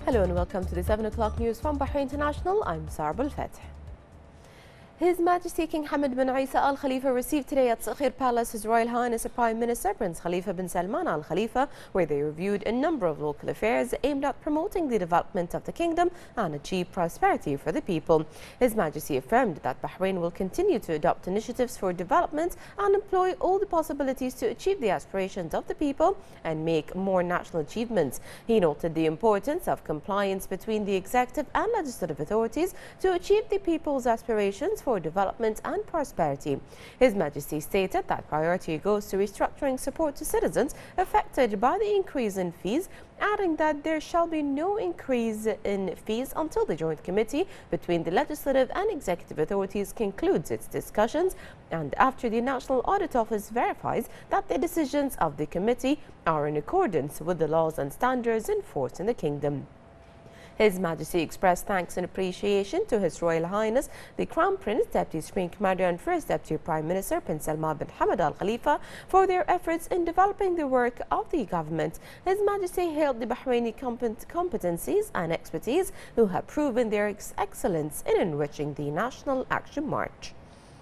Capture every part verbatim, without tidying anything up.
Hello and welcome to the seven o'clock news from Bahrain International. I'm Sarah Al-Fatih. His Majesty King Hamad bin Isa Al Khalifa received today at Sakhir Palace His Royal Highness Prime Minister Prince Khalifa bin Salman Al Khalifa, where they reviewed a number of local affairs aimed at promoting the development of the kingdom and achieve prosperity for the people. His Majesty affirmed that Bahrain will continue to adopt initiatives for development and employ all the possibilities to achieve the aspirations of the people and make more national achievements. He noted the importance of compliance between the executive and legislative authorities to achieve the people's aspirations for development and prosperity. His Majesty stated that priority goes to restructuring support to citizens affected by the increase in fees, adding that there shall be no increase in fees until the Joint Committee between the legislative and executive authorities concludes its discussions and after the National Audit Office verifies that the decisions of the committee are in accordance with the laws and standards in force in the kingdom. His Majesty expressed thanks and appreciation to His Royal Highness the Crown Prince, Deputy Supreme Commander and First Deputy Prime Minister Prince Salman bin Hamad Al Khalifa for their efforts in developing the work of the government. His Majesty hailed the Bahraini competencies and expertise who have proven their ex excellence in enriching the National Action March.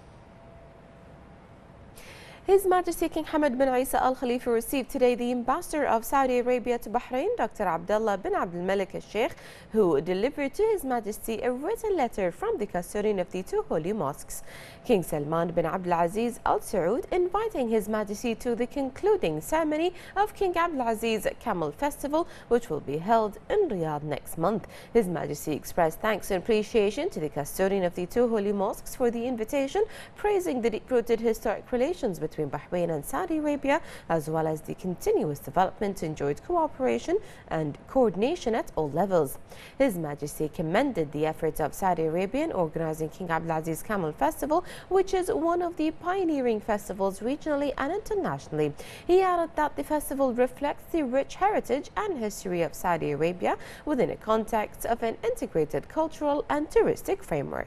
His Majesty King Hamad bin Isa Al Khalifa received today the Ambassador of Saudi Arabia to Bahrain, Doctor Abdullah bin Abdul Malik Al Sheikh, who delivered to His Majesty a written letter from the custodian of the two holy mosques, King Salman bin Abdul Aziz Al Saud, inviting His Majesty to the concluding ceremony of King Abdul Aziz Camel Festival, which will be held in Riyadh next month. His Majesty expressed thanks and appreciation to the custodian of the two holy mosques for the invitation, praising the deep-rooted historic relations between between Bahrain and Saudi Arabia, as well as the continuous development, enjoyed cooperation and coordination at all levels. His Majesty commended the efforts of Saudi Arabia in organizing King Abdulaziz Camel Festival, which is one of the pioneering festivals regionally and internationally. He added that the festival reflects the rich heritage and history of Saudi Arabia within a context of an integrated cultural and touristic framework.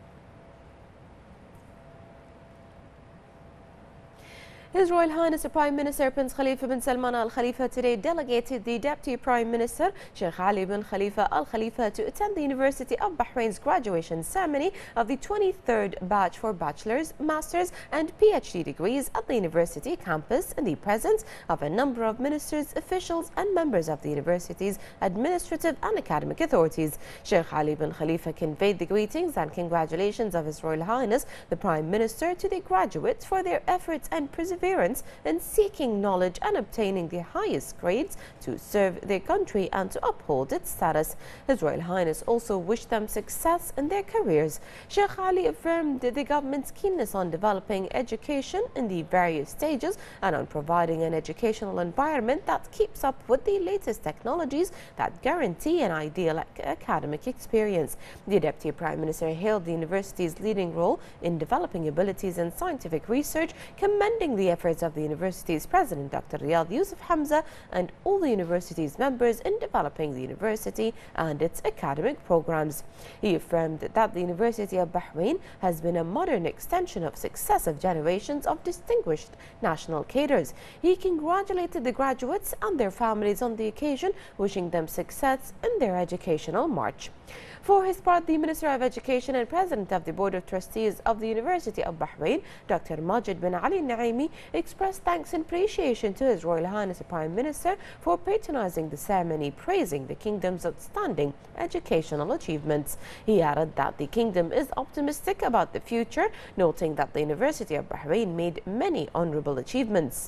His Royal Highness the Prime Minister Prince Khalifa bin Salman Al Khalifa today delegated the Deputy Prime Minister Sheikh Ali bin Khalifa Al Khalifa to attend the University of Bahrain's graduation ceremony of the twenty-third batch for bachelor's, master's and PhD degrees at the university campus in the presence of a number of ministers, officials and members of the university's administrative and academic authorities. Sheikh Ali bin Khalifa conveyed the greetings and congratulations of His Royal Highness the Prime Minister to the graduates for their efforts and perseverance in seeking knowledge and obtaining the highest grades to serve their country and to uphold its status. His Royal Highness also wished them success in their careers. Sheikh Ali affirmed the government's keenness on developing education in the various stages and on providing an educational environment that keeps up with the latest technologies that guarantee an ideal academic experience. The Deputy Prime Minister hailed the university's leading role in developing abilities in scientific research, commending the efforts of the university's president, Doctor Riyad Yusuf Hamza, and all the university's members in developing the university and its academic programs. He affirmed that the University of Bahrain has been a modern extension of successive generations of distinguished national cadres. He congratulated the graduates and their families on the occasion, wishing them success in their educational march. For his part, the Minister of Education and President of the Board of Trustees of the University of Bahrain, Doctor Majid bin Ali Naimi, expressed thanks and appreciation to His Royal Highness the Prime Minister for patronizing the ceremony, praising the kingdom's outstanding educational achievements. He added that the kingdom is optimistic about the future, noting that the University of Bahrain made many honorable achievements.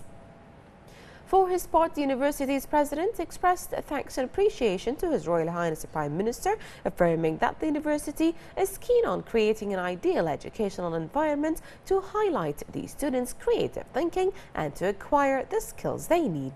For his part, the university's president expressed thanks and appreciation to His Royal Highness the Prime Minister, affirming that the university is keen on creating an ideal educational environment to highlight the students' creative thinking and to acquire the skills they need.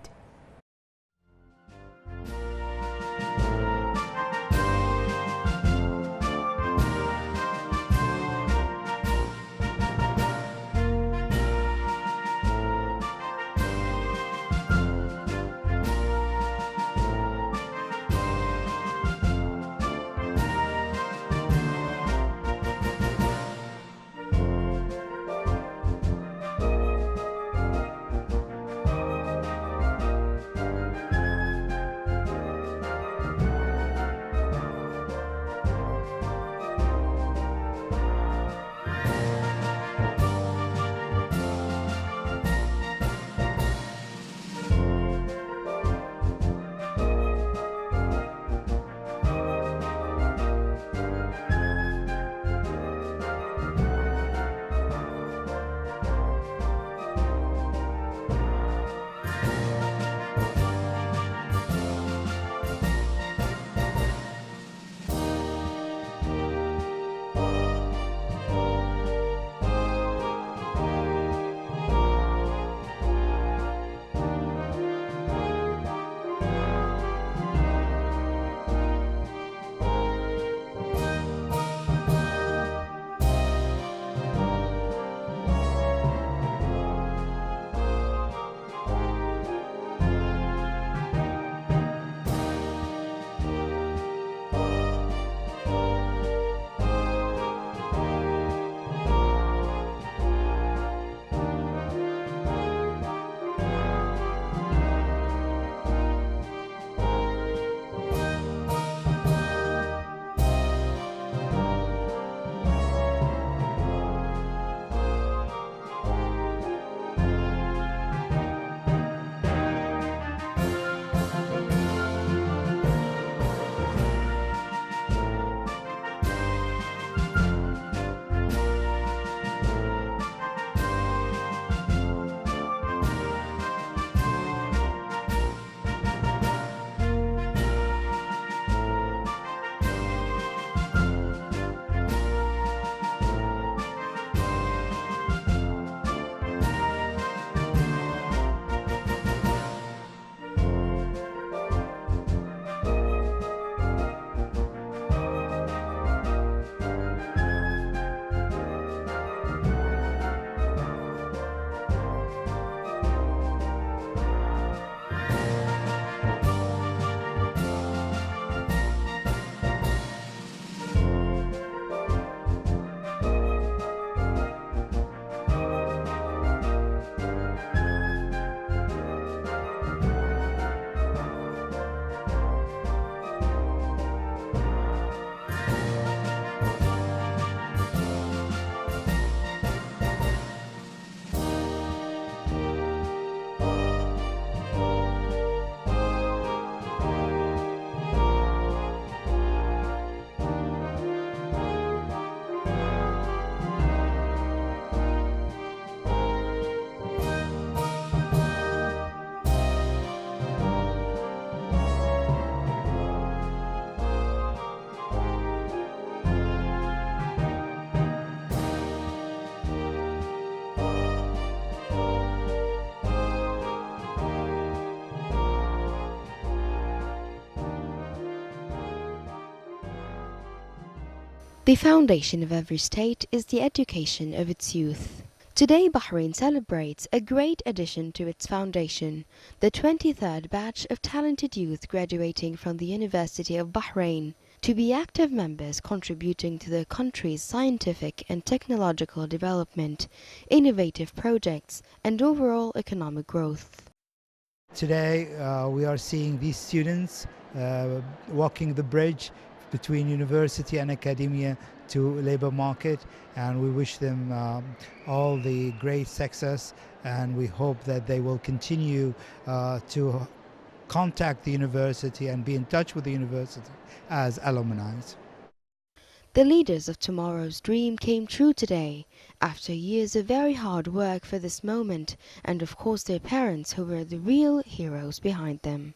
The foundation of every state is the education of its youth. Today Bahrain celebrates a great addition to its foundation, the twenty-third batch of talented youth graduating from the University of Bahrain, to be active members contributing to the country's scientific and technological development, innovative projects, and overall economic growth. Today uh, we are seeing these students uh, walking the bridge between university and academia to labor market, and we wish them um, all the great success, and we hope that they will continue uh, to contact the university and be in touch with the university as alumni. The leaders of tomorrow's dream came true today, after years of very hard work for this moment, and of course their parents, who were the real heroes behind them.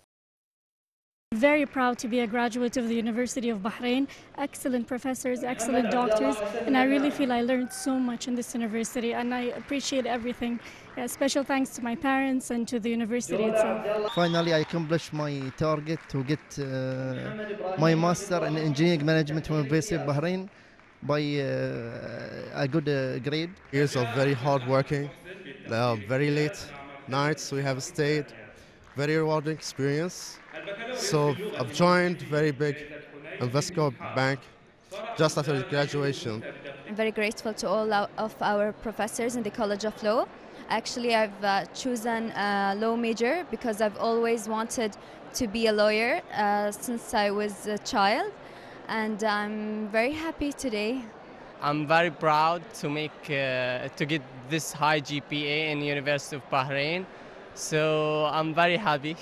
Very proud to be a graduate of the University of Bahrain. Excellent professors, excellent doctors, and I really feel I learned so much in this university, and I appreciate everything. Uh, special thanks to my parents and to the university itself. Finally, I accomplished my target to get uh, my master in engineering management from the University of Bahrain by uh, a good uh, grade. Years of very hard working, uh, very late nights we have stayed, very rewarding experience. So I've joined very big Invesco Bank just after graduation. I'm very grateful to all of our professors in the College of Law. Actually, I've uh, chosen a law major because I've always wanted to be a lawyer uh, since I was a child, and I'm very happy today. I'm very proud to make uh, to get this high G P A in the University of Bahrain, so I'm very happy.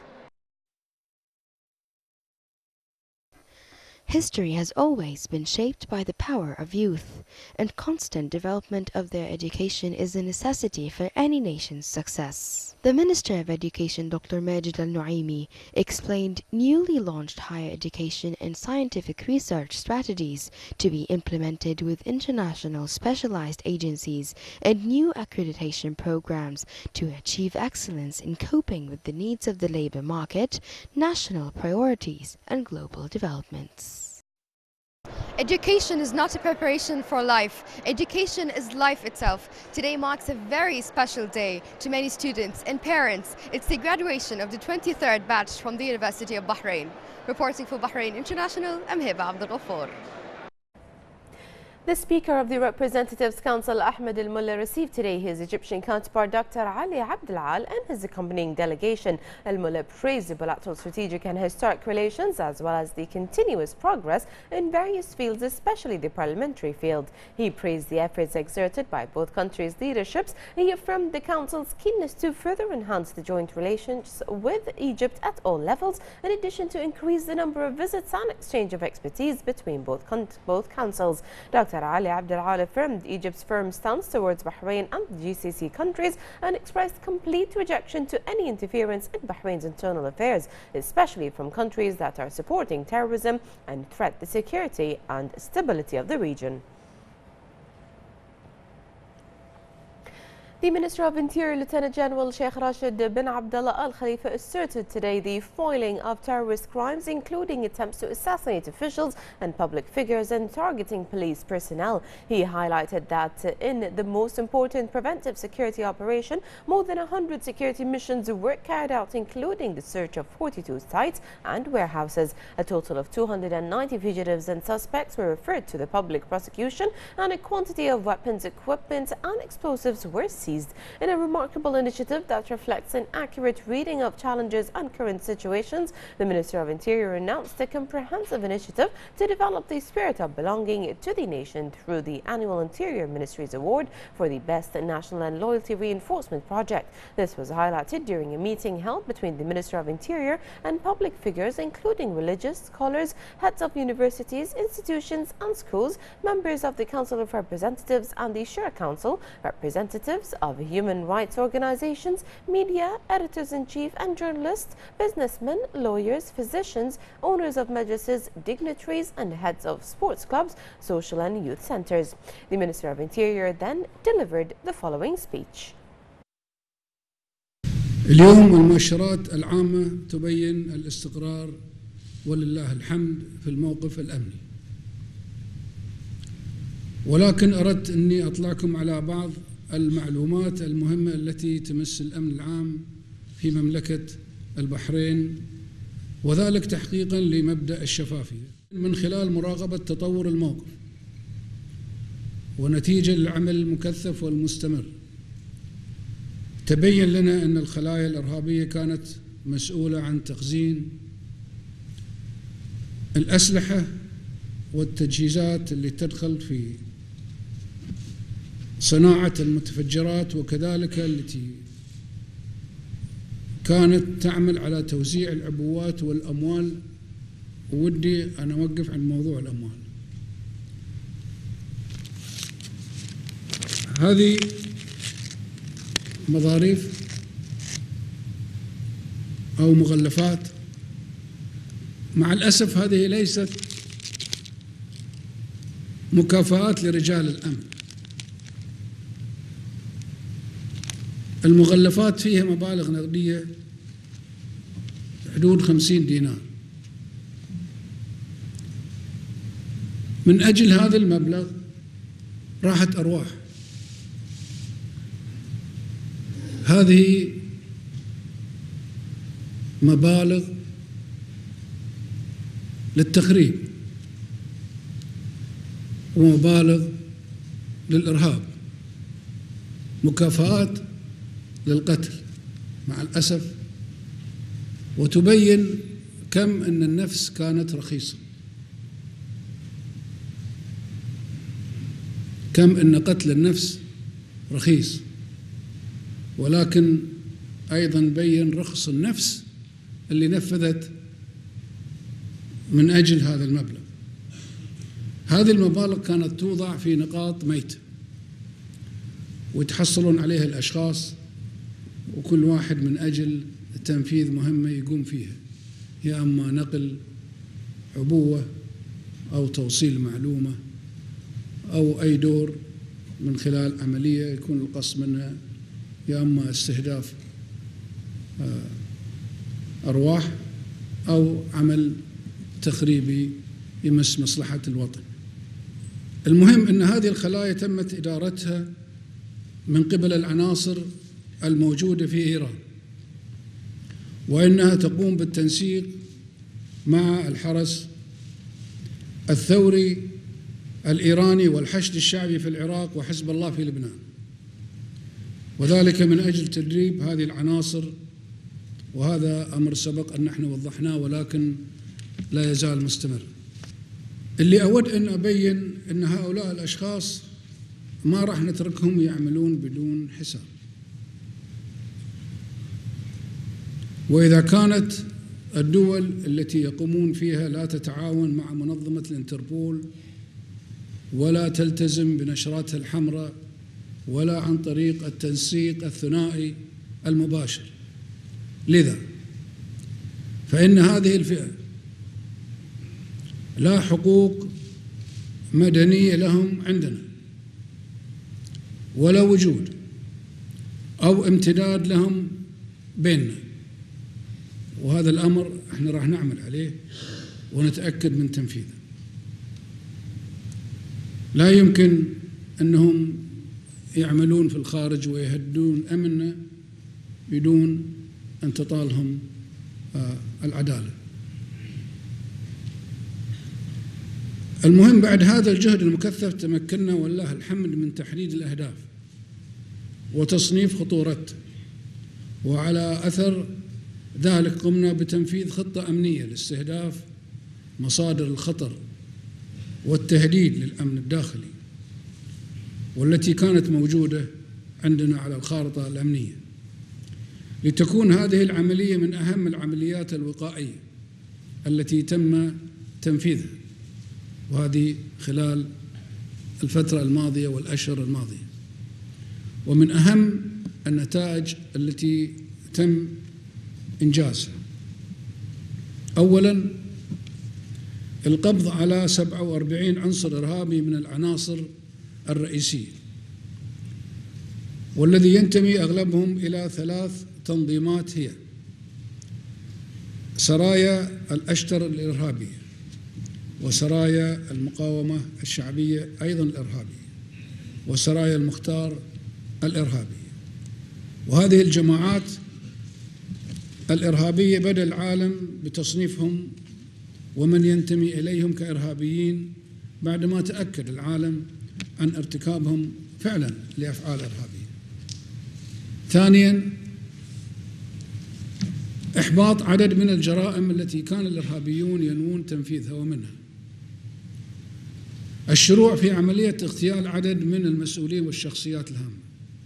History has always been shaped by the power of youth, and constant development of their education is a necessity for any nation's success. The Minister of Education, Doctor Majid Al-Nuaimi, explained newly launched higher education and scientific research strategies to be implemented with international specialized agencies and new accreditation programs to achieve excellence in coping with the needs of the labor market, national priorities, and global developments. Education is not a preparation for life. Education is life itself. Today marks a very special day to many students and parents. It's the graduation of the twenty-third batch from the University of Bahrain. Reporting for Bahrain International, I'm Heba Abdul Ghaffar. The Speaker of the Representatives Council, Ahmed Al-Mulla, received today his Egyptian counterpart, Doctor Ali Abdel Al, and his accompanying delegation. Al-Mulla praised the bilateral strategic and historic relations, as well as the continuous progress in various fields, especially the parliamentary field. He praised the efforts exerted by both countries' leaderships. He affirmed the Council's keenness to further enhance the joint relations with Egypt at all levels, in addition to increase the number of visits and exchange of expertise between both, both councils. Doctor Ali Abdel Al affirmed Egypt's firm stance towards Bahrain and the G C C countries and expressed complete rejection to any interference in Bahrain's internal affairs, especially from countries that are supporting terrorism and threat the security and stability of the region. The Minister of Interior, Lieutenant General Sheikh Rashid bin Abdullah Al Khalifa, asserted today the foiling of terrorist crimes, including attempts to assassinate officials and public figures and targeting police personnel. He highlighted that in the most important preventive security operation, more than one hundred security missions were carried out, including the search of forty-two sites and warehouses. A total of two hundred ninety fugitives and suspects were referred to the public prosecution, and a quantity of weapons, equipment and explosives were seized. In a remarkable initiative that reflects an accurate reading of challenges and current situations, the Minister of Interior announced a comprehensive initiative to develop the spirit of belonging to the nation through the annual Interior Ministry's Award for the Best National and Loyalty Reinforcement Project. This was highlighted during a meeting held between the Minister of Interior and public figures, including religious scholars, heads of universities, institutions and schools, members of the Council of Representatives and the Shura Council, representatives of human rights organizations, media, editors-in-chief and journalists, businessmen, lawyers, physicians, owners of majlises, dignitaries and heads of sports clubs, social and youth centers. The Minister of Interior then delivered the following speech. اليوم المؤشرات العامة تبين الاستقرار ولله الحمد في الموقف الأمني. ولكن أردت أني أطلعكم على بعض المعلومات المهمة التي تمس الأمن العام في مملكة البحرين، وذلك تحقيقا لمبدأ الشفافية من خلال مراقبة تطور الموقف ونتيجة للعمل المكثف والمستمر. تبين لنا أن الخلايا الإرهابية كانت مسؤولة عن تخزين الأسلحة والتجهيزات اللي تدخل في صناعة المتفجرات، وكذلك التي كانت تعمل على توزيع العبوات والأموال. ودي أنا أوقف عن موضوع الأموال. هذه مظاريف أو مغلفات. مع الأسف هذه ليست مكافآت لرجال الأمن. المغلفات فيها مبالغ نقدية حدود خمسين دينار. من أجل هذا المبلغ راحت أرواح. هذه مبالغ للتخريب ومبالغ للإرهاب، مكافآت للقتل مع الأسف. وتبين كم أن النفس كانت رخيصة، كم أن قتل النفس رخيص، ولكن أيضا بين رخص النفس اللي نفذت من أجل هذا المبلغ. هذه المبالغ كانت توضع في نقاط ميتة ويتحصلون عليها الأشخاص، وكل واحد من أجل تنفيذ مهمة يقوم فيها، يا أما نقل عبوة أو توصيل معلومة أو أي دور من خلال عملية يكون القصد منها يا أما استهداف أرواح أو عمل تخريبي يمس مصلحة الوطن. المهم أن هذه الخلايا تمت إدارتها من قبل العناصر الموجودة في إيران، وإنها تقوم بالتنسيق مع الحرس الثوري الإيراني والحشد الشعبي في العراق وحزب الله في لبنان، وذلك من أجل تدريب هذه العناصر. وهذا أمر سبق أن نحن وضحناه ولكن لا يزال مستمر. اللي أود أن أبين أن هؤلاء الأشخاص ما راح نتركهم يعملون بدون حساب. وإذا كانت الدول التي يقومون فيها لا تتعاون مع منظمة الانتربول ولا تلتزم بنشراتها الحمراء ولا عن طريق التنسيق الثنائي المباشر، لذا فإن هذه الفئة لا حقوق مدنية لهم عندنا ولا وجود أو امتداد لهم بيننا، وهذا الأمر احنا راح نعمل عليه ونتأكد من تنفيذه. لا يمكن أنهم يعملون في الخارج ويهدون أمننا بدون أن تطالهم العدالة. المهم بعد هذا الجهد المكثف تمكنا والله الحمد من تحديد الأهداف وتصنيف خطورته، وعلى أثر ذلك قمنا بتنفيذ خطة أمنية لاستهداف مصادر الخطر والتهديد للأمن الداخلي، والتي كانت موجودة عندنا على الخارطة الأمنية، لتكون هذه العملية من أهم العمليات الوقائية التي تم تنفيذها، وهذه خلال الفترة الماضية والأشهر الماضية. ومن أهم النتائج التي تم إنجازها أولاً القبض على سبعة وأربعين عنصر إرهابي من العناصر الرئيسية، والذي ينتمي أغلبهم إلى ثلاث تنظيمات هي سرايا الأشتر الإرهابية وسرايا المقاومة الشعبية أيضا الإرهابية، وسرايا المختار الإرهابية. وهذه الجماعات الإرهابية بدأ العالم بتصنيفهم ومن ينتمي إليهم كإرهابيين بعدما تأكد العالم عن ارتكابهم فعلا لأفعال إرهابية. ثانيا، إحباط عدد من الجرائم التي كان الإرهابيون ينوون تنفيذها، ومنها الشروع في عملية اغتيال عدد من المسؤولين والشخصيات الهامة،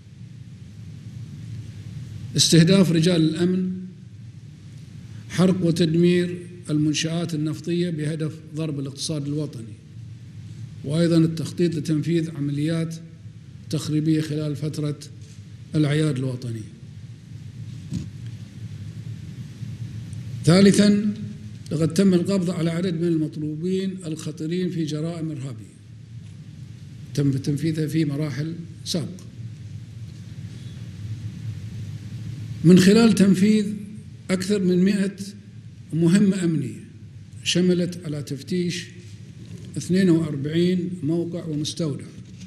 استهداف رجال الأمن، حرق وتدمير المنشآت النفطية بهدف ضرب الاقتصاد الوطني، وأيضا التخطيط لتنفيذ عمليات تخريبية خلال فترة الأعياد الوطنية. ثالثا، لقد تم القبض على عدد من المطلوبين الخطيرين في جرائم إرهابية تم تنفيذها في مراحل سابقة، من خلال تنفيذ أكثر من مئة مهمة أمنية شملت على تفتيش اثنين وأربعين موقع ومستودع.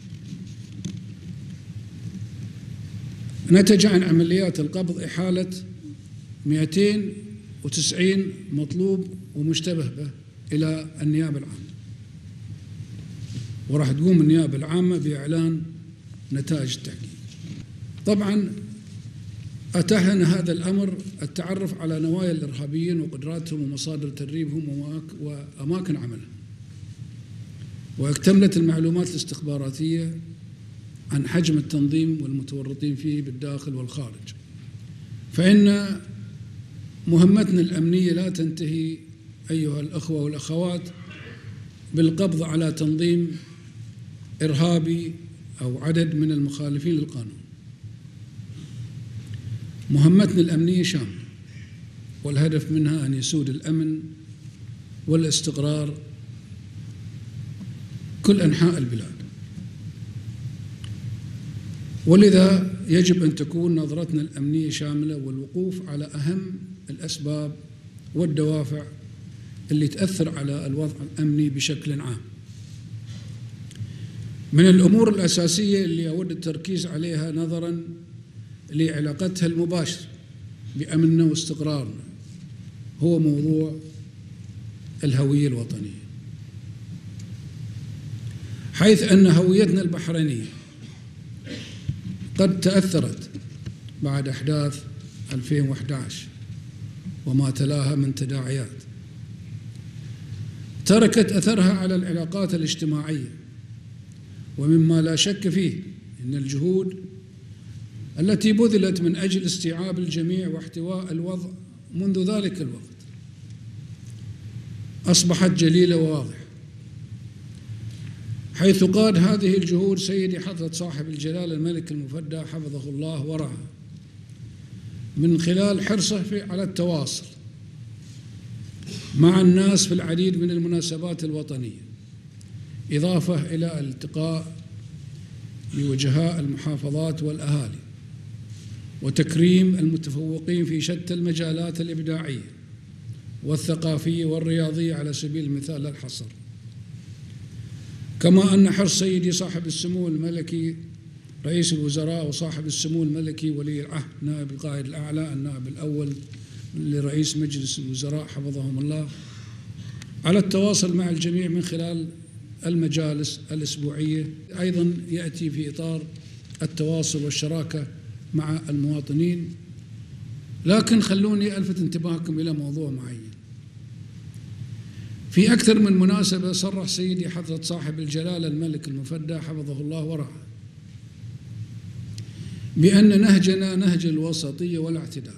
نتج عن عمليات القبض إحالة مئتين وتسعين مطلوب ومشتبه به إلى النيابة العامة، وراح تقوم النيابة العامة بإعلان نتائج التحقيق. طبعا أتاح لنا هذا الأمر التعرف على نوايا الإرهابيين وقدراتهم ومصادر تدريبهم وأماكن عملهم، واكتملت المعلومات الاستخباراتية عن حجم التنظيم والمتورطين فيه بالداخل والخارج. فإن مهمتنا الأمنية لا تنتهي أيها الأخوة والأخوات بالقبض على تنظيم إرهابي أو عدد من المخالفين للقانون. مهمتنا الأمنية شاملة، والهدف منها أن يسود الأمن والاستقرار كل أنحاء البلاد، ولذا يجب أن تكون نظرتنا الأمنية شاملة والوقوف على أهم الأسباب والدوافع اللي تأثر على الوضع الأمني بشكل عام. من الأمور الأساسية اللي أود التركيز عليها نظراً لعلاقتها المباشرة بأمننا واستقرارنا هو موضوع الهوية الوطنية، حيث أن هويتنا البحرينية قد تأثرت بعد أحداث ألفين وأحد عشر وما تلاها من تداعيات تركت أثرها على العلاقات الاجتماعية، ومما لا شك فيه أن الجهود التي بذلت من أجل استيعاب الجميع واحتواء الوضع منذ ذلك الوقت أصبحت جليلة وواضحة، حيث قاد هذه الجهود سيدي حضرة صاحب الجلالة الملك المفدى حفظه الله ورعاه من خلال حرصه على التواصل مع الناس في العديد من المناسبات الوطنية، إضافة إلى الالتقاء بوجهاء المحافظات والأهالي وتكريم المتفوقين في شتى المجالات الإبداعية والثقافية والرياضية على سبيل المثال لا الحصر. كما أن حرص سيدي صاحب السمو الملكي رئيس الوزراء وصاحب السمو الملكي ولي العهد نائب القائد الأعلى النائب الأول لرئيس مجلس الوزراء حفظهم الله على التواصل مع الجميع من خلال المجالس الأسبوعية، أيضا يأتي في إطار التواصل والشراكة مع المواطنين. لكن خلوني ألفت انتباهكم إلى موضوع معين. في أكثر من مناسبة صرح سيدي حضرة صاحب الجلالة الملك المفدى حفظه الله ورعاه بأن نهجنا نهج الوسطية والاعتدال،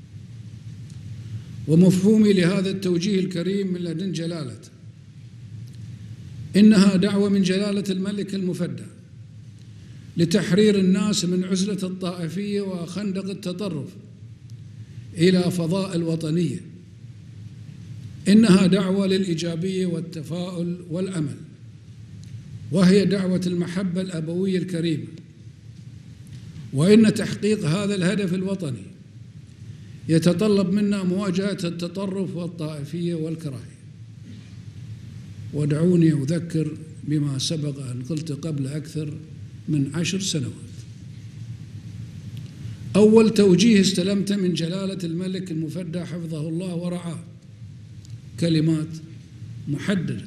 ومفهومي لهذا التوجيه الكريم من لدن جلالته إنها دعوة من جلالة الملك المفدى لتحرير الناس من عزلة الطائفية وخندق التطرف إلى فضاء الوطنية. إنها دعوة للإيجابية والتفاؤل والأمل، وهي دعوة المحبة الأبوية الكريمة، وإن تحقيق هذا الهدف الوطني يتطلب منا مواجهة التطرف والطائفية والكراهية. ودعوني أذكر بما سبق أن قلت قبل أكثر من عشر سنوات. أول توجيه استلمته من جلالة الملك المفدى حفظه الله ورعاه، كلمات محددة،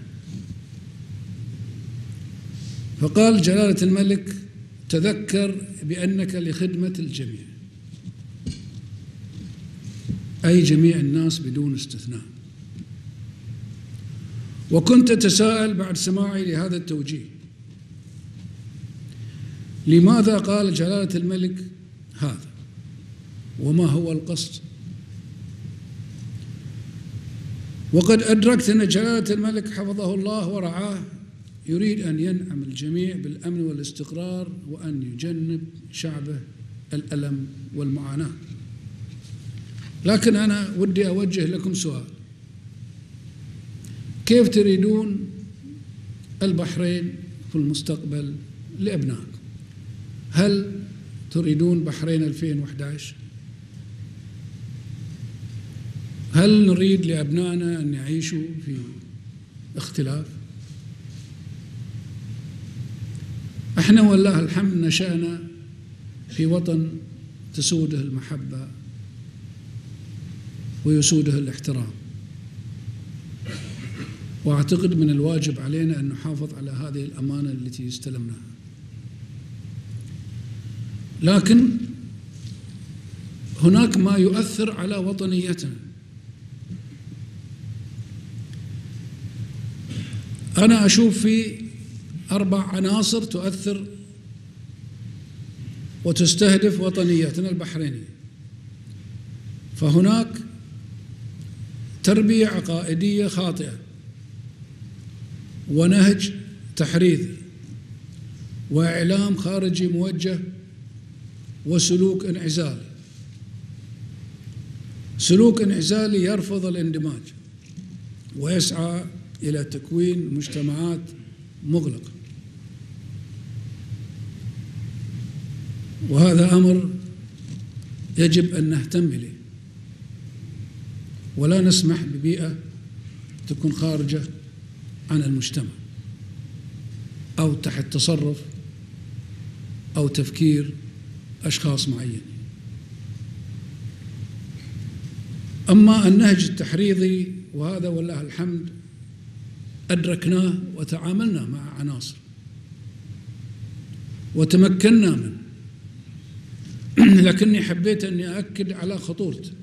فقال جلالة الملك: تذكر بأنك لخدمة الجميع، أي جميع الناس بدون استثناء. وكنت أتساءل بعد سماعي لهذا التوجيه، لماذا قال جلالة الملك هذا؟ وما هو القصد؟ وقد أدركت أن جلالة الملك حفظه الله ورعاه يريد أن ينعم الجميع بالأمن والاستقرار، وأن يجنب شعبه الألم والمعاناة. لكن أنا ودي أوجه لكم سؤال: كيف تريدون البحرين في المستقبل لأبنائكم؟ هل تريدون بحرين ألفين وأحد عشر؟ هل نريد لأبنائنا أن يعيشوا في اختلاف؟ احنا والله الحمد نشأنا في وطن تسوده المحبة ويسوده الاحترام، وأعتقد من الواجب علينا أن نحافظ على هذه الأمانة التي استلمناها. لكن هناك ما يؤثر على وطنيتنا. أنا أشوف في أربع عناصر تؤثر وتستهدف وطنيتنا البحرينية. فهناك تربية عقائدية خاطئة، ونهج تحريضي، وإعلام خارجي موجه، وسلوك انعزالي. سلوك انعزالي يرفض الاندماج ويسعى إلى تكوين مجتمعات مغلقة، وهذا أمر يجب أن نهتم إليه، ولا نسمح ببيئة تكون خارجة عن المجتمع أو تحت تصرف أو تفكير أشخاص معينين. أما النهج التحريضي، وهذا والله الحمد أدركناه وتعاملنا مع عناصر وتمكنا منه، لكني حبيت أني أؤكد على خطورته،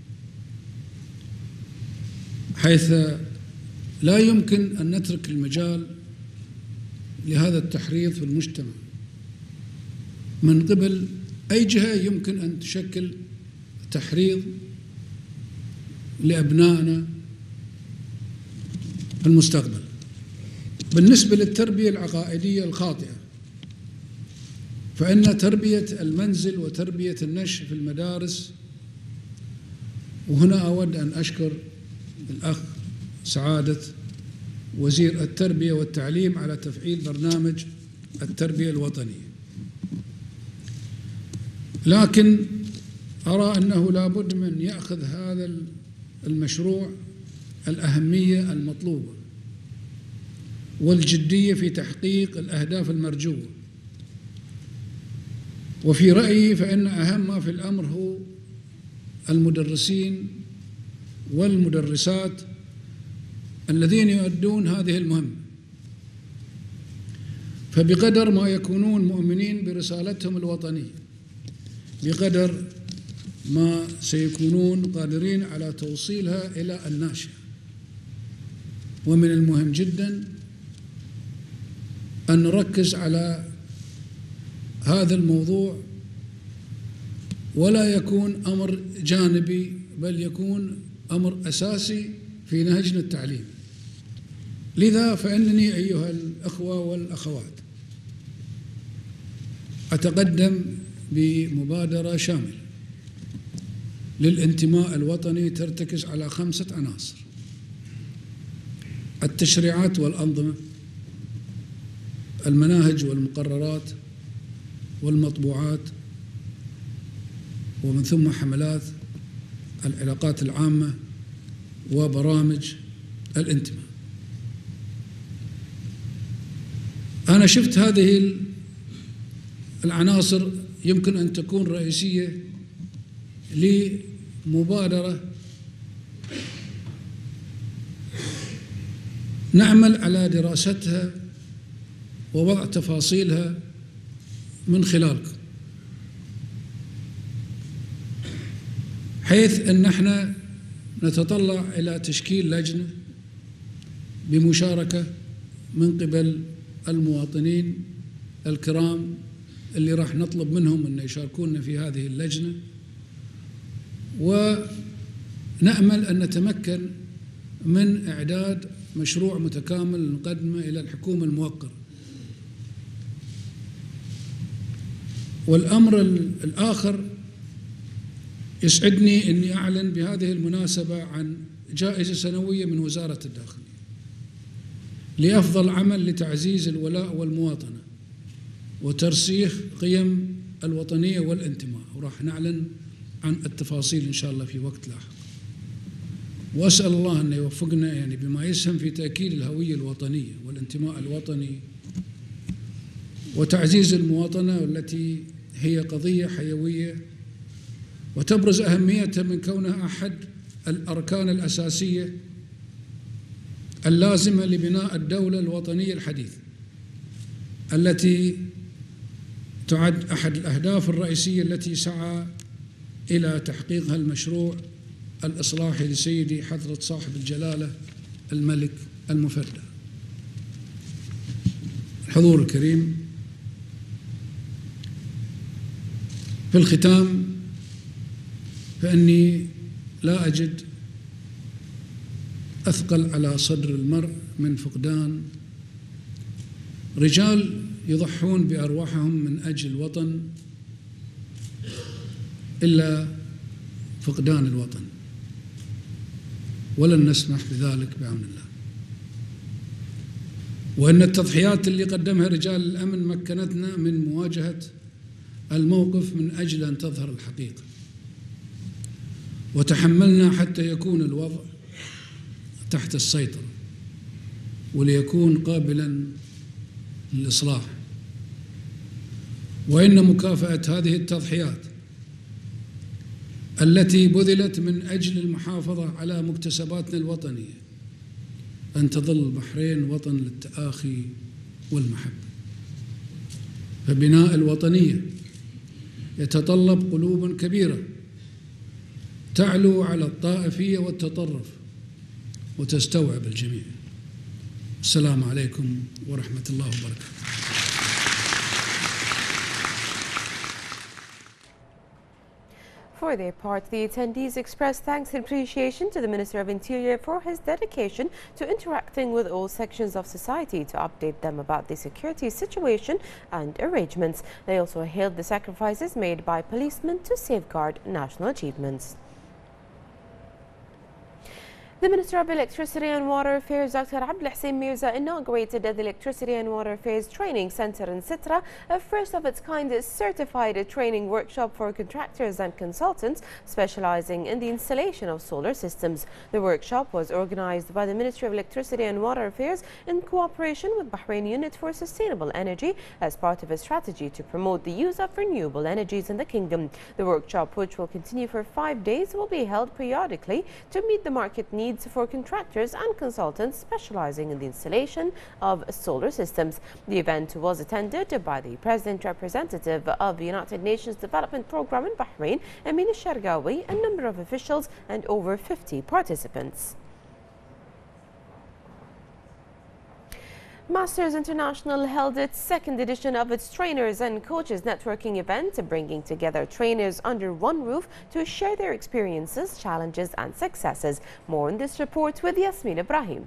حيث لا يمكن أن نترك المجال لهذا التحريض في المجتمع من قبل أي جهة يمكن أن تشكل تحريض لأبنائنا في المستقبل. بالنسبة للتربية العقائدية الخاطئة، فإن تربية المنزل وتربية النشء في المدارس، وهنا أود أن أشكر الأخ سعادة وزير التربية والتعليم على تفعيل برنامج التربية الوطنية، لكن أرى أنه لا بد من يأخذ هذا المشروع الأهمية المطلوبة والجدية في تحقيق الأهداف المرجوة. وفي رأيي فإن أهم ما في الأمر هو المدرسين والمدرسات الذين يؤدون هذه المهمة، فبقدر ما يكونون مؤمنين برسالتهم الوطنية، بقدر ما سيكونون قادرين على توصيلها إلى الناشئ. ومن المهم جدا أن نركز على هذا الموضوع، ولا يكون أمر جانبي، بل يكون أمر أساسي في نهجنا التعليمي. لذا فإنني أيها الأخوة والأخوات أتقدم بمبادرة شاملة للانتماء الوطني ترتكز على خمسة عناصر: التشريعات والأنظمة، المناهج والمقررات والمطبوعات، ومن ثم حملات العلاقات العامة وبرامج الانتماء. أنا شفت هذه العناصر يمكن أن تكون رئيسية لمبادرة نعمل على دراستها ووضع تفاصيلها من خلالكم، حيث أن احنا نتطلع إلى تشكيل لجنة بمشاركة من قبل المواطنين الكرام اللي راح نطلب منهم أن يشاركونا في هذه اللجنة، ونأمل أن نتمكن من إعداد مشروع متكامل نقدمه إلى الحكومة الموقرة. والأمر الآخر يسعدني أني أعلن بهذه المناسبة عن جائزة سنوية من وزارة الداخلية لأفضل عمل لتعزيز الولاء والمواطنة وترسيخ قيم الوطنية والانتماء، وراح نعلن عن التفاصيل إن شاء الله في وقت لاحق. وأسأل الله أن يوفقنا يعني بما يسهم في تأكيد الهوية الوطنية والانتماء الوطني وتعزيز المواطنة، والتي هي قضية حيوية وتبرز أهميتها من كونها أحد الأركان الأساسية اللازمة لبناء الدولة الوطنية الحديثة، التي تعد أحد الأهداف الرئيسية التي سعى إلى تحقيقها المشروع الإصلاحي لسيدي حضرة صاحب الجلالة الملك المفدى. الحضور الكريم، في الختام فإني لا أجد أثقل على صدر المرء من فقدان رجال يضحون بأرواحهم من أجل الوطن إلا فقدان الوطن، ولن نسمح بذلك بعون الله. وأن التضحيات اللي قدمها رجال الأمن مكنتنا من مواجهة الموقف من أجل أن تظهر الحقيقة، وتحملنا حتى يكون الوضع تحت السيطرة وليكون قابلا للإصلاح. وإن مكافأة هذه التضحيات التي بذلت من أجل المحافظة على مكتسباتنا الوطنية أن تظل البحرين وطن للتآخي والمحبة. فبناء الوطنية يتطلب قلوب كبيرة تعلو على الطائفية والتطرف وتستوعب الجميع. السلام عليكم ورحمة الله وبركاته. For their part, the attendees expressed thanks and appreciation to the Minister of Interior for his dedication to interacting with all sections of society to update them about the security situation and arrangements. They also hailed the sacrifices made by policemen to safeguard national achievements. The Minister of Electricity and Water Affairs, Doctor Abdel Hussein Mirza, inaugurated the Electricity and Water Affairs Training Center in Sitra, a first of its kind certified training workshop for contractors and consultants specializing in the installation of solar systems. The workshop was organized by the Ministry of Electricity and Water Affairs in cooperation with Bahrain Unit for Sustainable Energy as part of a strategy to promote the use of renewable energies in the kingdom. The workshop, which will continue for five days, will be held periodically to meet the market needs for contractors and consultants specializing in the installation of solar systems. The event was attended by the President Representative of the United Nations Development Programme in Bahrain, Amin al-Shargawi, a number of officials and over fifty participants. Masters International held its second edition of its Trainers and Coaches Networking event, bringing together trainers under one roof to share their experiences, challenges and successes. More in this report with Yasmin Ibrahim.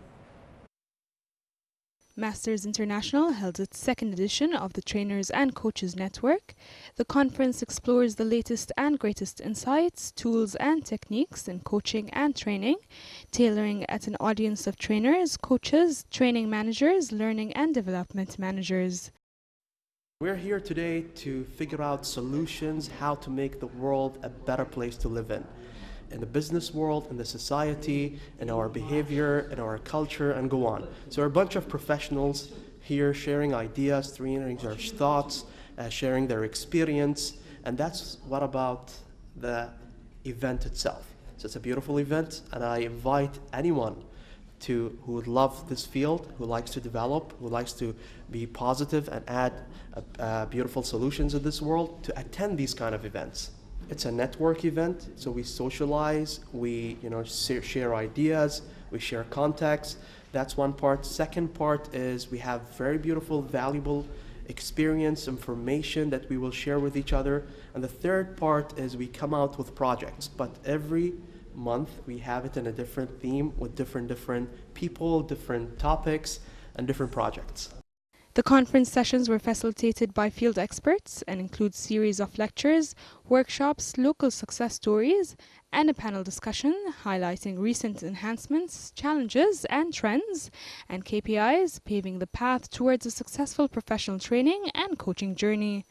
Masters International held its second edition of the Trainers and Coaches Network. The conference explores the latest and greatest insights, tools and techniques in coaching and training, tailoring at an audience of trainers, coaches, training managers, learning and development managers. We're here today to figure out solutions how to make the world a better place to live in. In the business world, in the society, in our behavior, in our culture, and go on. So we're a bunch of professionals here sharing ideas, sharing their thoughts, uh, sharing their experience, and that's what about the event itself. So it's a beautiful event, and I invite anyone to who would love this field, who likes to develop, who likes to be positive and add uh, uh, beautiful solutions in this world, to attend these kind of events. It's a network event, so we socialize, we you know share ideas, we share contacts. That's one part. Second part is we have very beautiful, valuable experience, information that we will share with each other. And the third part is we come out with projects, but every month we have it in a different theme with different different people, different topics, and different projects. The conference sessions were facilitated by field experts and include series of lectures, workshops, local success stories, and a panel discussion highlighting recent enhancements, challenges, and trends, and K P Is paving the path towards a successful professional training and coaching journey.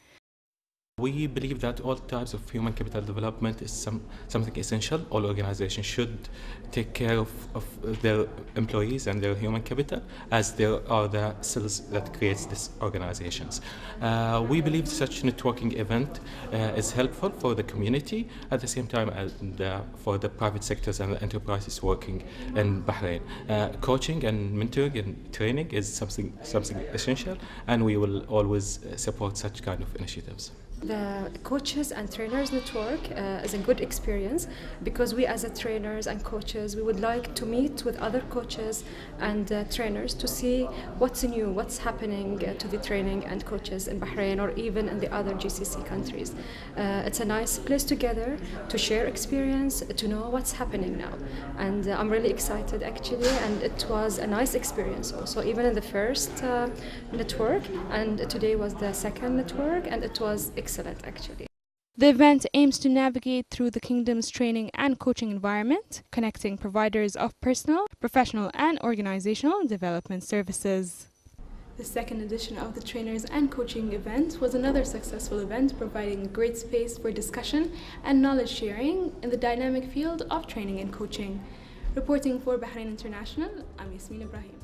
We believe that all types of human capital development is some, something essential. All organizations should take care of, of their employees and their human capital, as there are the cells that creates these organizations. Uh, we believe such networking event uh, is helpful for the community, at the same time as uh, for the private sectors and the enterprises working in Bahrain. Uh, coaching and mentoring and training is something, something essential, and we will always support such kind of initiatives. The coaches and trainers network uh, is a good experience, because we as a trainers and coaches, we would like to meet with other coaches and uh, trainers to see what's new, what's happening uh, to the training and coaches in Bahrain or even in the other G C C countries. Uh, it's a nice place together to share experience, to know what's happening now. And uh, I'm really excited actually, and it was a nice experience also, even in the first uh, network, and today was the second network, and it was exciting. Excellent, actually. The event aims to navigate through the kingdom's training and coaching environment, connecting providers of personal, professional, and organizational development services. The second edition of the Trainers and Coaching event was another successful event, providing a great space for discussion and knowledge sharing in the dynamic field of training and coaching. Reporting for Bahrain International, I'm Yasmin Ibrahim.